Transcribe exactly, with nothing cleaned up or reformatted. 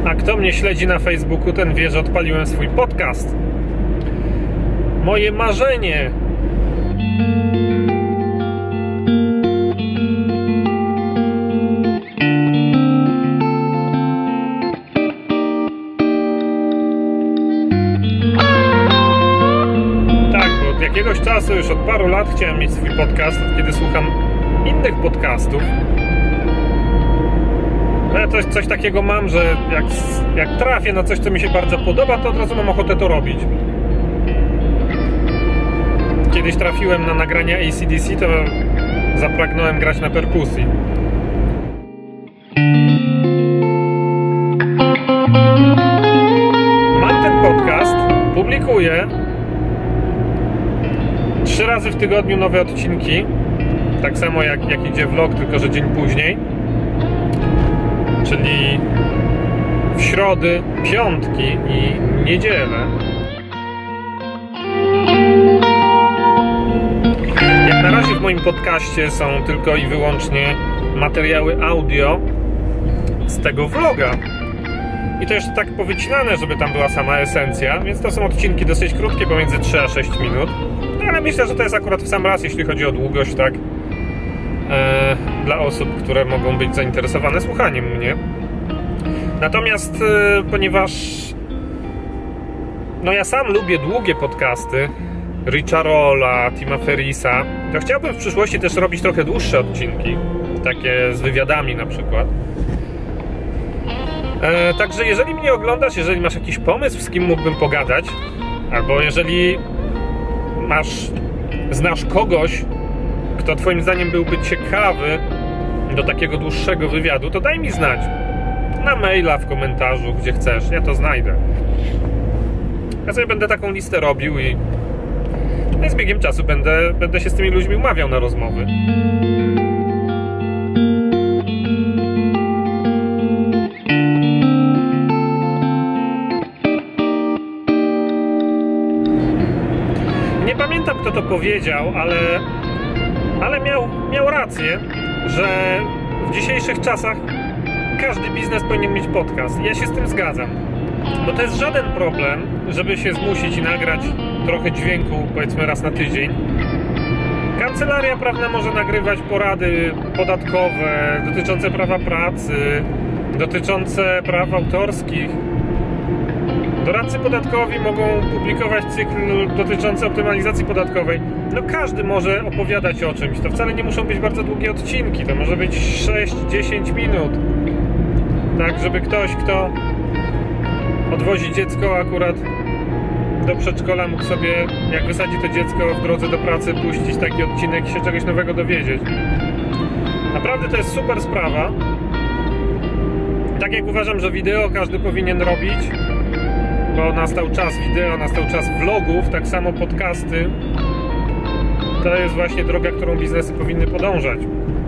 A kto mnie śledzi na Facebooku, ten wie, że odpaliłem swój podcast. Moje marzenie. Tak, bo od jakiegoś czasu, już od paru lat chciałem mieć swój podcast, od kiedy słucham innych podcastów. Ja coś, coś takiego mam, że jak, jak trafię na coś, co mi się bardzo podoba, to od razu mam ochotę to robić. Kiedyś trafiłem na nagrania A C D C, to zapragnąłem grać na perkusji. Mam ten podcast, publikuję trzy razy w tygodniu nowe odcinki, tak samo jak, jak idzie vlog, tylko że dzień później. Czyli w środy, piątki i niedzielę. Jak na razie w moim podcaście są tylko i wyłącznie materiały audio z tego vloga. I to jeszcze tak powycinane, żeby tam była sama esencja, więc to są odcinki dosyć krótkie, pomiędzy trzy a sześć minut. No, ale myślę, że to jest akurat w sam raz, jeśli chodzi o długość, tak? E, dla osób, które mogą być zainteresowane słuchaniem mnie. Natomiast e, ponieważ no ja sam lubię długie podcasty Richa Rolla, Tima Ferrisa, to chciałbym w przyszłości też robić trochę dłuższe odcinki, takie z wywiadami na przykład. E, także jeżeli mnie oglądasz, jeżeli masz jakiś pomysł, z kim mógłbym pogadać, albo jeżeli masz, znasz kogoś, kto twoim zdaniem byłby ciekawy do takiego dłuższego wywiadu, to daj mi znać. Na maila, w komentarzu, gdzie chcesz. Ja to znajdę. Ja sobie będę taką listę robił i z biegiem czasu będę, będę się z tymi ludźmi umawiał na rozmowy. Nie pamiętam, kto to powiedział, ale ale miał, miał rację, że w dzisiejszych czasach każdy biznes powinien mieć podcast. Ja się z tym zgadzam, bo to jest żaden problem, żeby się zmusić i nagrać trochę dźwięku, powiedzmy raz na tydzień. Kancelaria prawna może nagrywać porady podatkowe dotyczące prawa pracy, dotyczące praw autorskich. Doradcy podatkowi mogą publikować cykl dotyczący optymalizacji podatkowej. No każdy może opowiadać o czymś. To wcale nie muszą być bardzo długie odcinki. To może być sześć do dziesięciu minut. Tak, żeby ktoś, kto odwozi dziecko akurat do przedszkola, mógł sobie, jak wysadzi to dziecko w drodze do pracy, puścić taki odcinek i się czegoś nowego dowiedzieć. Naprawdę to jest super sprawa. Tak jak uważam, że wideo każdy powinien robić, bo nastał czas wideo, nastał czas vlogów, tak samo podcasty. To jest właśnie droga, którą biznesy powinny podążać.